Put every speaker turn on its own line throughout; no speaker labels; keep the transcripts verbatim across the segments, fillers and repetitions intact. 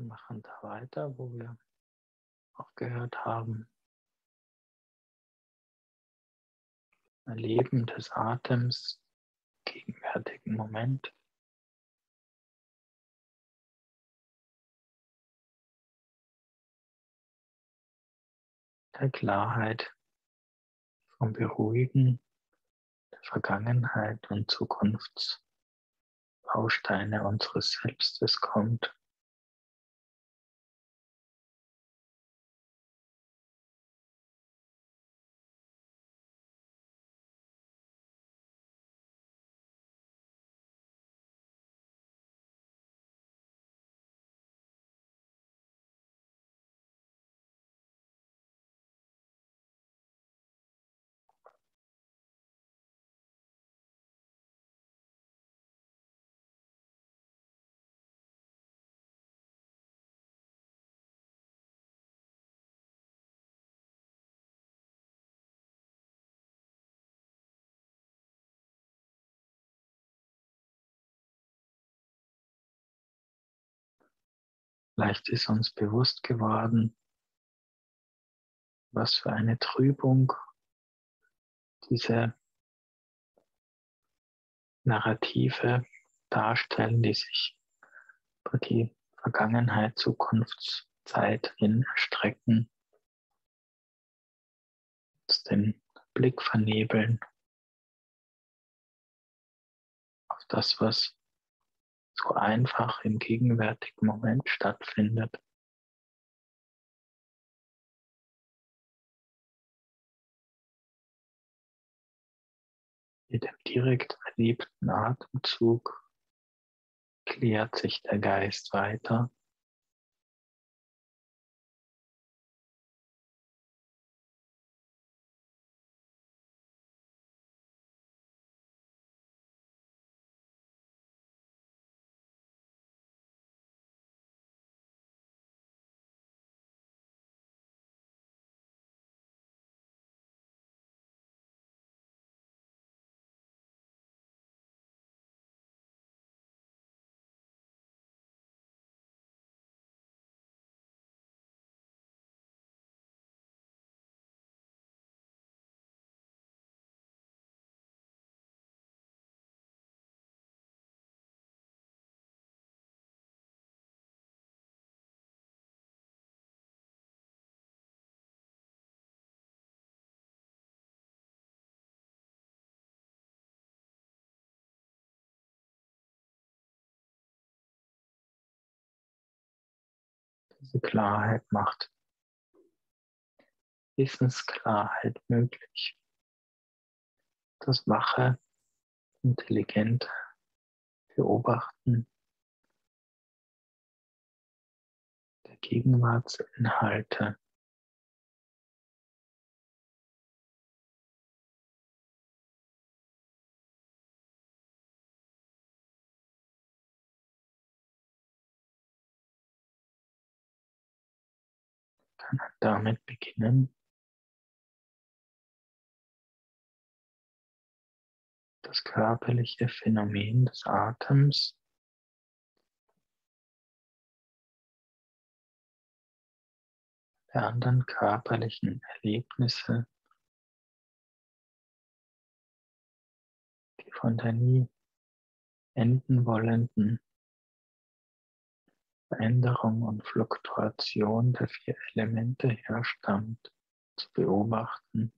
Wir machen da weiter, wo wir aufgehört haben. Erleben des Atems im gegenwärtigen Moment. Der Klarheit vom Beruhigen der Vergangenheit und Zukunftsbausteine unseres Selbstes kommt. Vielleicht ist uns bewusst geworden, was für eine Trübung diese Narrative darstellen, die sich über die Vergangenheit, Zukunftszeit hin erstrecken, uns den Blick vernebeln auf das, was so einfach im gegenwärtigen Moment stattfindet. Mit dem direkt erlebten Atemzug klärt sich der Geist weiter. Diese Klarheit macht Wissensklarheit möglich. Das wache, intelligente Beobachten der Gegenwartsinhalte. Kann damit beginnen, das körperliche Phänomen des Atems der anderen körperlichen Erlebnisse, die von der nie enden wollenden Veränderung und Fluktuation der vier Elemente herstammt, zu beobachten.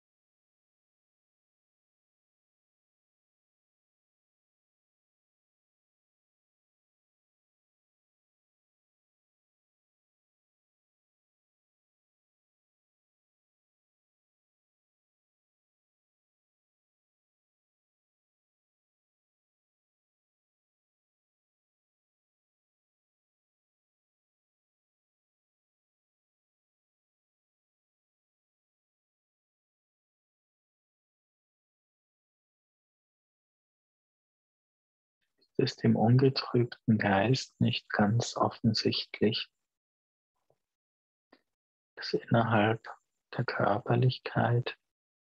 Es ist dem ungetrübten Geist nicht ganz offensichtlich, dass innerhalb der Körperlichkeit,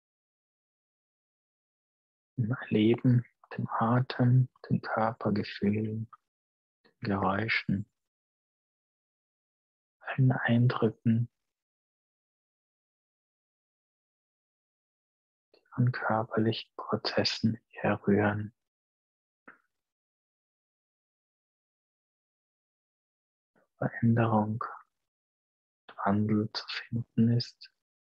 im Erleben, dem Atem, den Körpergefühlen, den Geräuschen, allen Eindrücken, die von körperlichen Prozessen herrühren. Veränderung, Wandel zu finden ist.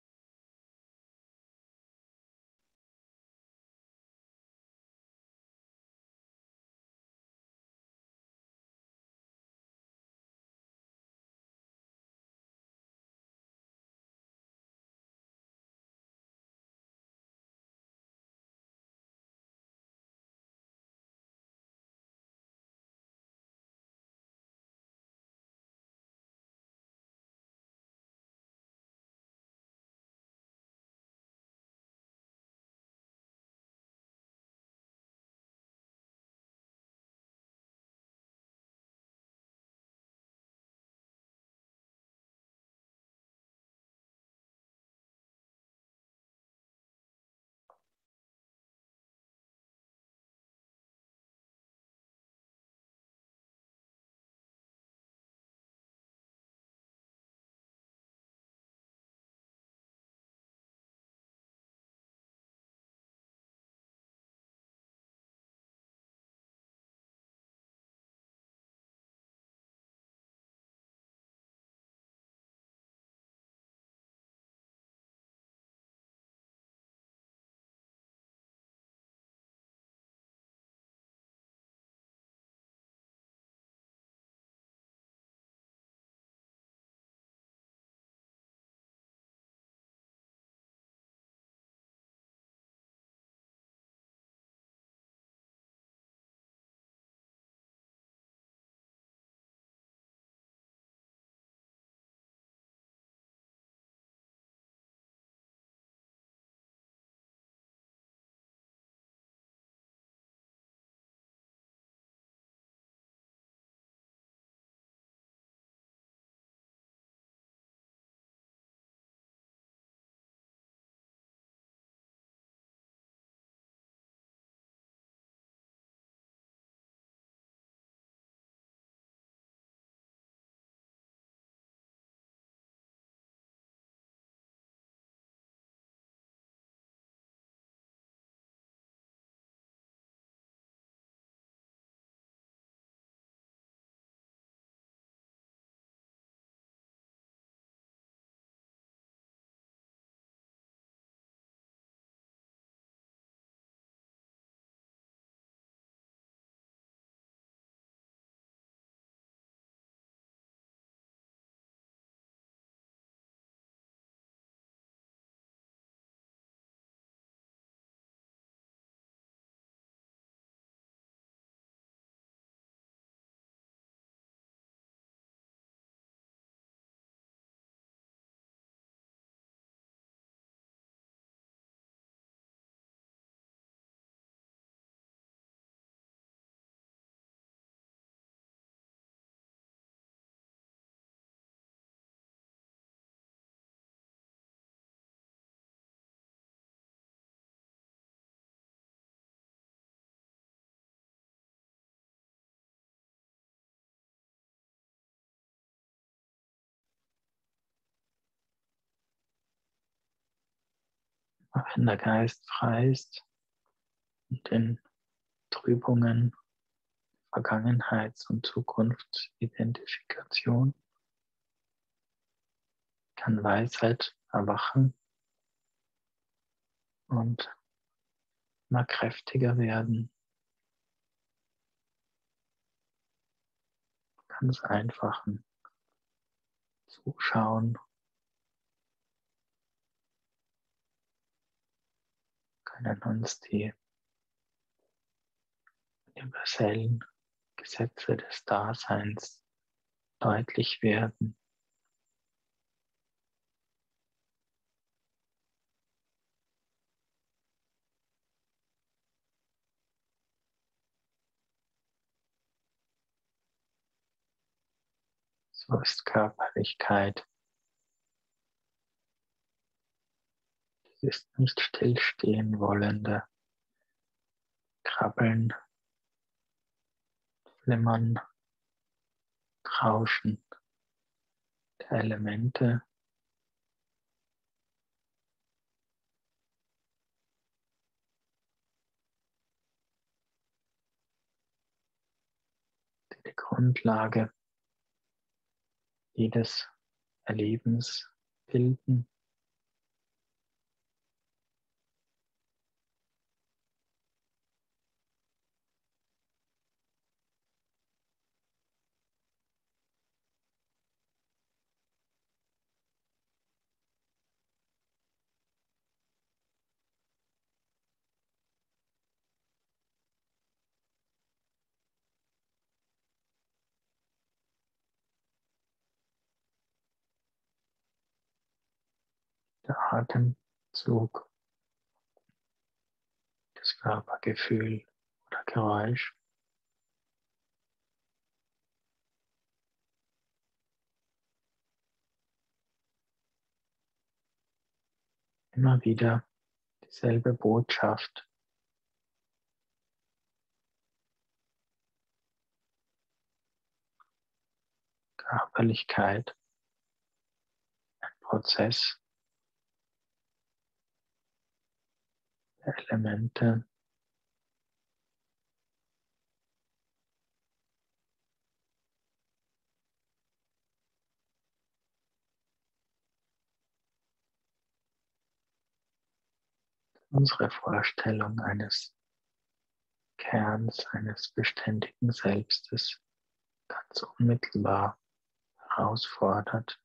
Wenn der Geist frei ist und in Trübungen, Vergangenheits- und Zukunftsidentifikation, kann Weisheit erwachen und immer kräftiger werden. Ganz einfachen Zuschauen, können uns die universellen Gesetze des Daseins deutlich werden. So ist Körperlichkeit. Es ist nicht stillstehen wollende Krabbeln, Flimmern, Rauschen, der Elemente, die die Grundlage jedes Erlebens bilden. Der Atemzug, das Körpergefühl oder Geräusch. Immer wieder dieselbe Botschaft. Körperlichkeit, ein Prozess der Elemente, unsere Vorstellung eines Kerns, eines beständigen Selbstes ganz unmittelbar herausfordert.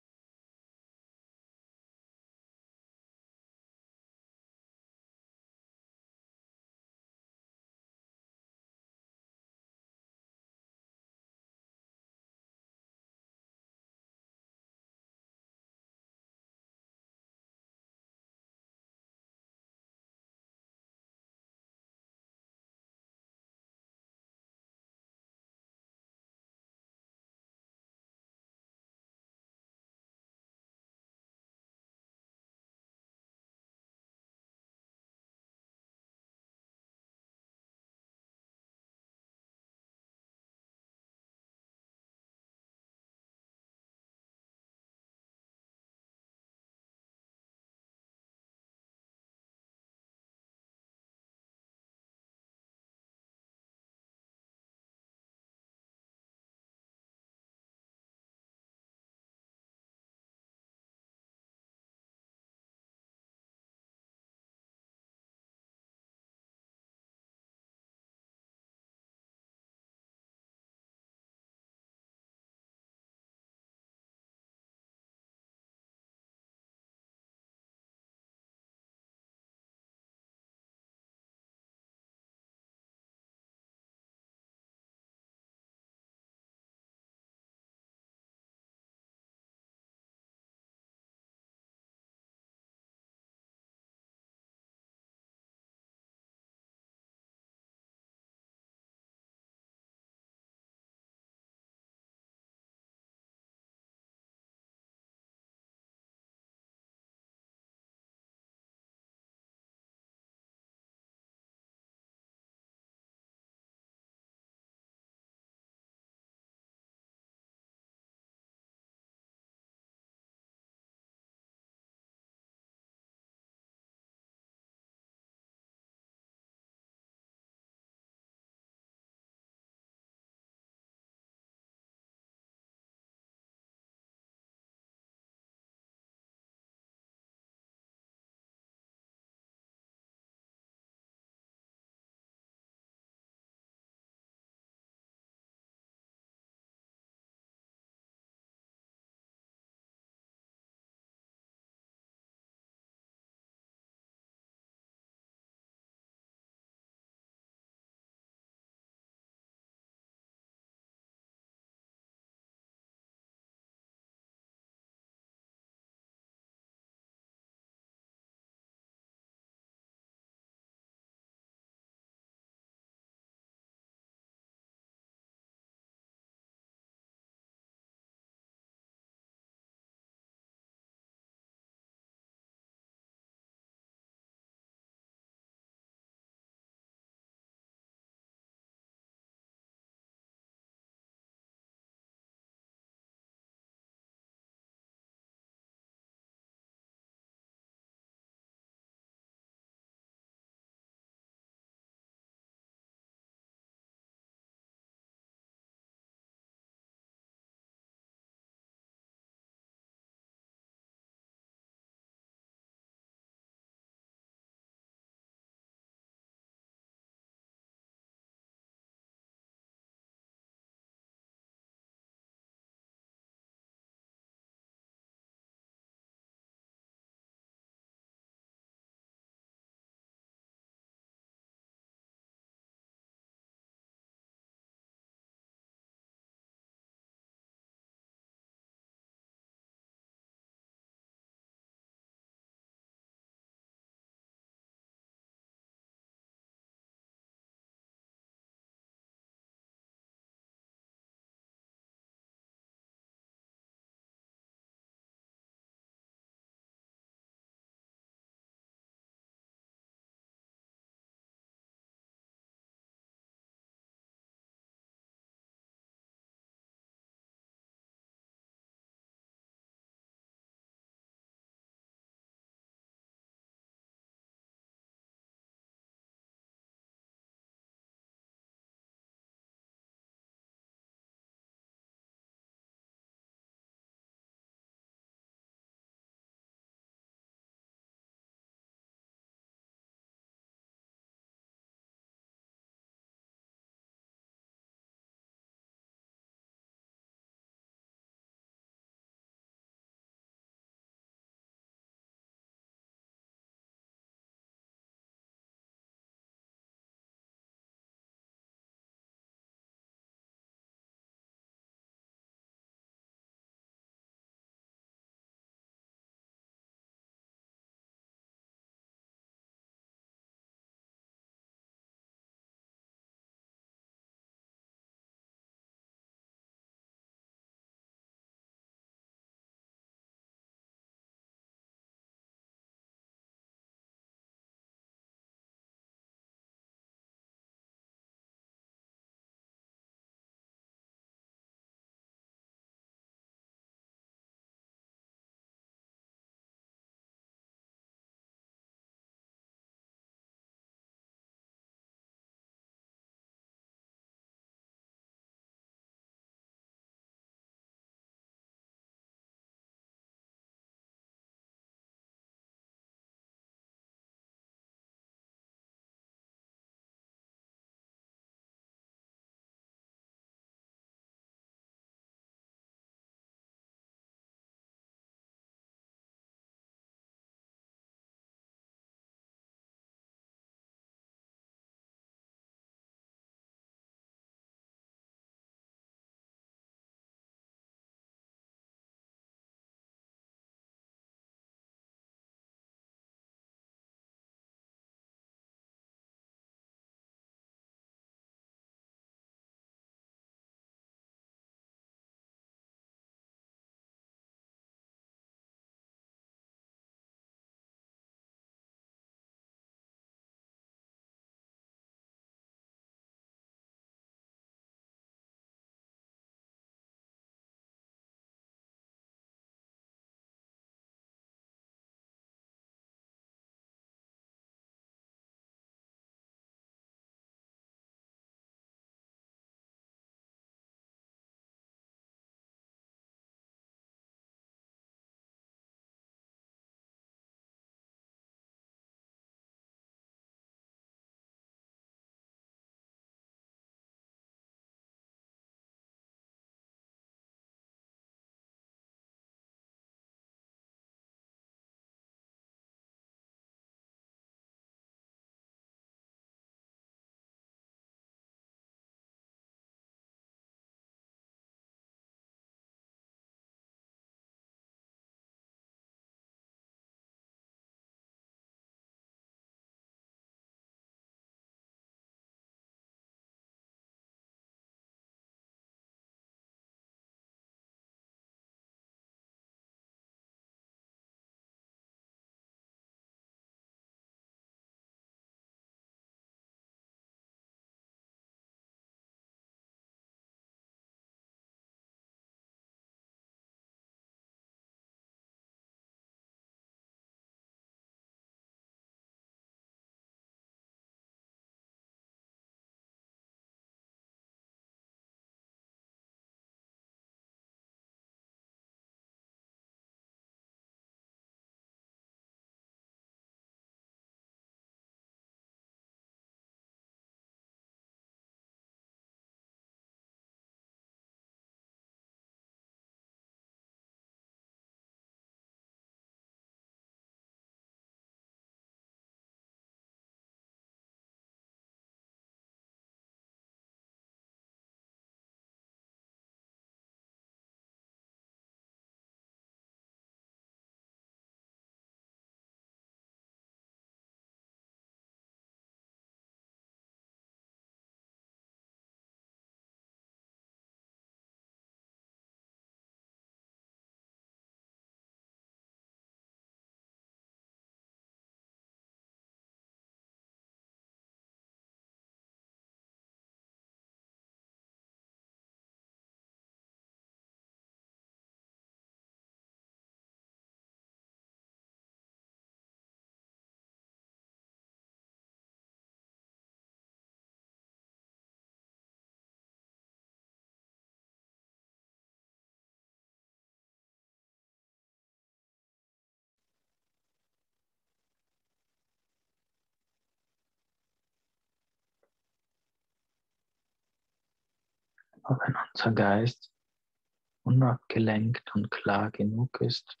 Aber wenn unser Geist unabgelenkt und klar genug ist,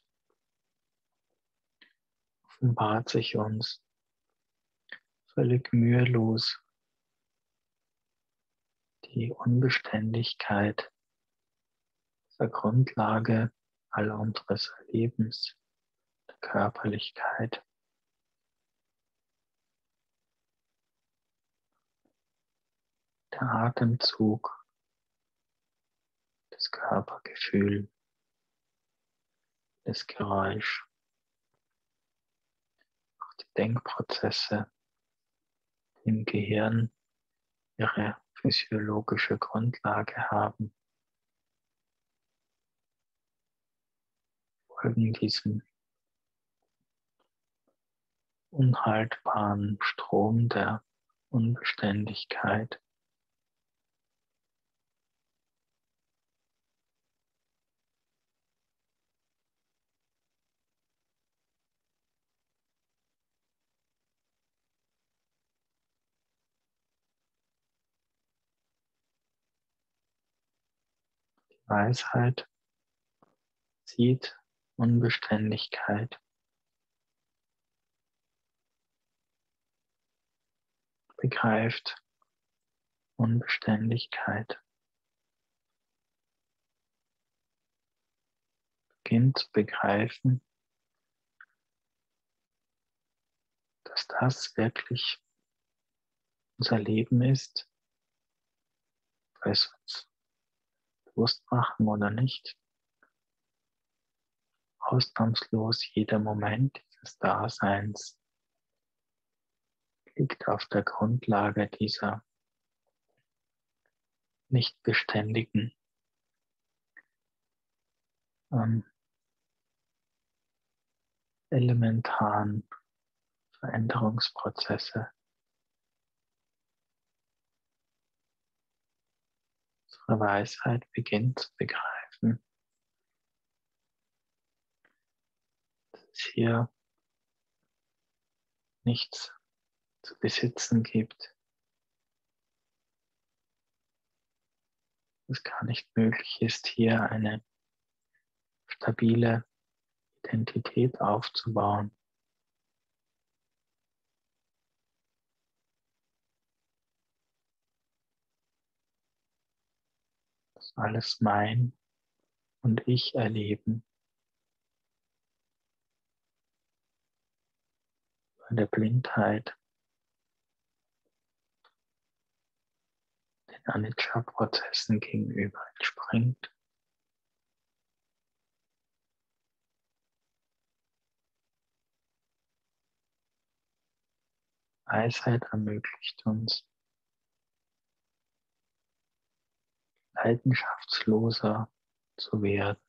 offenbart sich uns völlig mühelos die Unbeständigkeit der Grundlage aller unseres Erlebens, der Körperlichkeit. Der Atemzug, das Körpergefühl, das Geräusch, auch die Denkprozesse, die im Gehirn ihre physiologische Grundlage haben, folgen diesem unhaltbaren Strom der Unbeständigkeit. Die Weisheit sieht Unbeständigkeit, begreift Unbeständigkeit, beginnt zu begreifen, dass das wirklich unser Leben ist, ob wir es uns bewusst machen oder nicht. Ausnahmslos jeder Moment dieses Daseins liegt auf der Grundlage dieser nicht beständigen ähm, elementaren Veränderungsprozesse. Unsere Weisheit beginnt zu begreifen, dass es hier nichts zu besitzen gibt, dass es gar nicht möglich ist, hier eine stabile Identität aufzubauen. Das alles mein und ich erleben, bei der Blindheit, den Anicca-Prozessen gegenüber entspringt. Weisheit ermöglicht uns, leidenschaftsloser zu werden.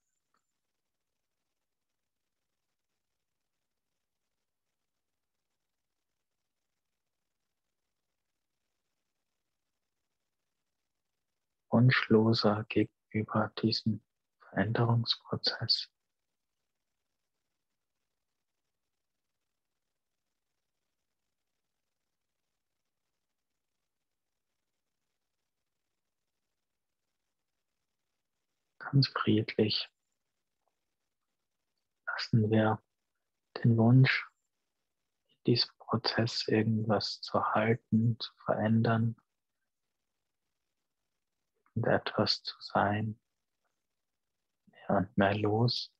Wunschloser gegenüber diesem Veränderungsprozess. Ganz friedlich lassen wir den Wunsch, in diesem Prozess irgendwas zu halten, zu verändern und etwas zu sein, mehr und mehr los.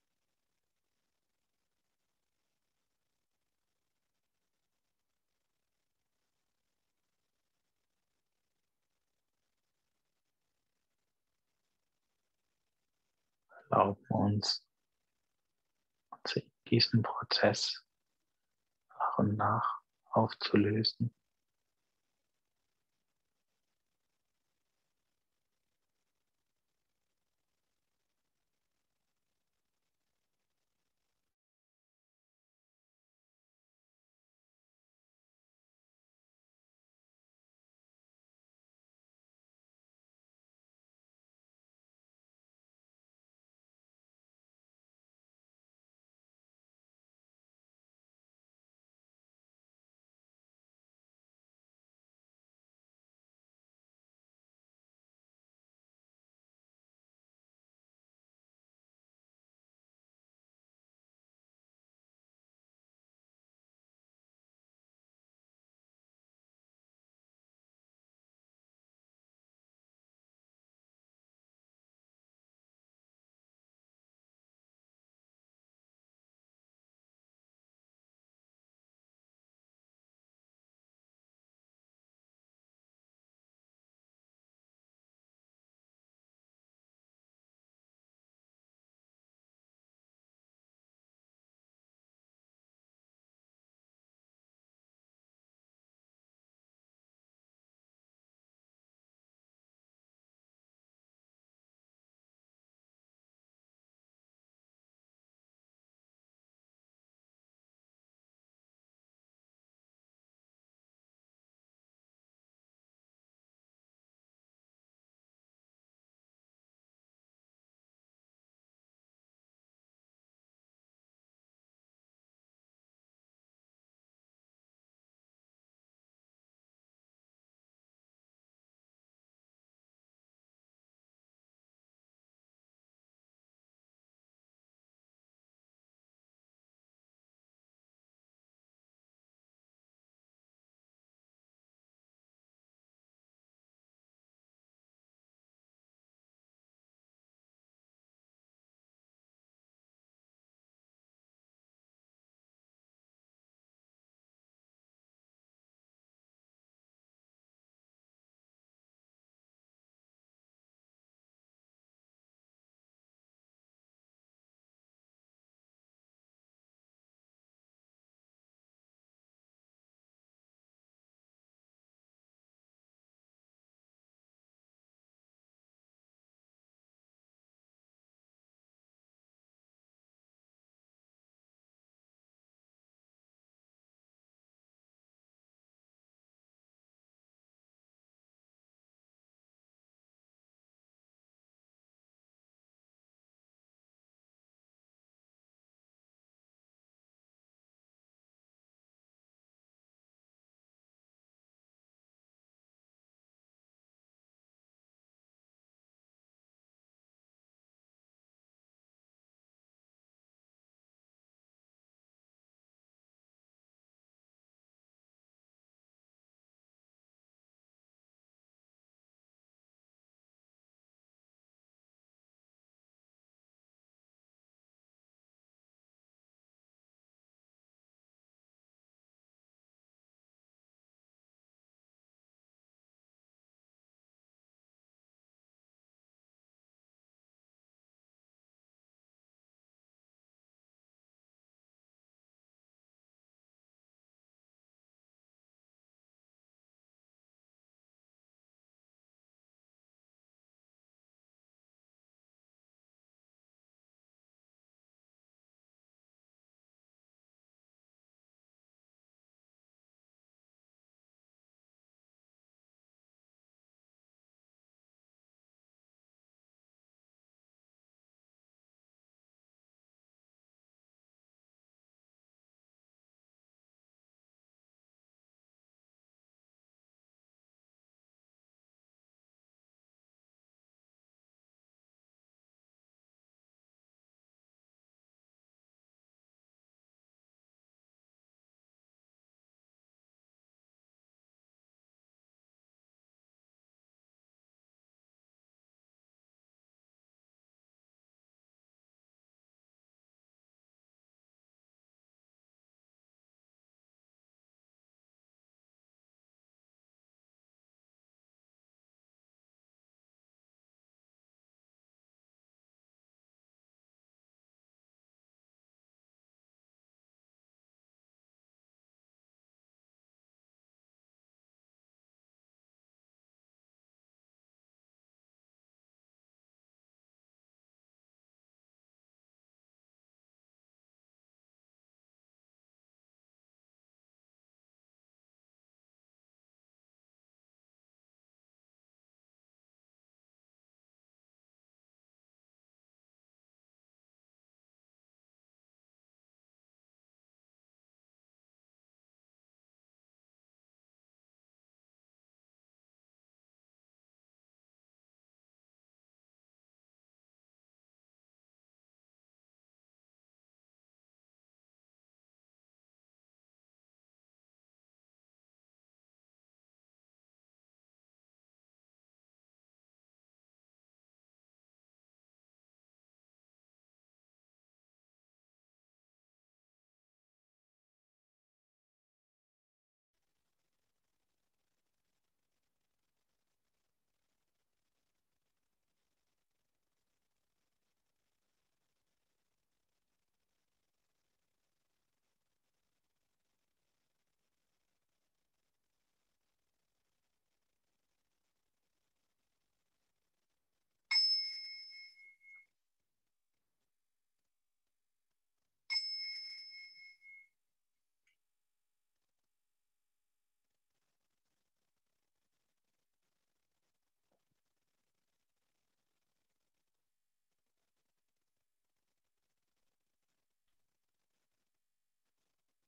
Erlauben uns, uns in diesem Prozess nach und nach aufzulösen.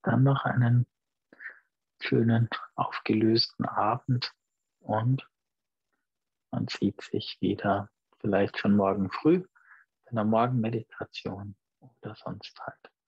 dann noch einen schönen, aufgelösten Abend und man sieht sich wieder vielleicht schon morgen früh in der Morgenmeditation oder sonst halt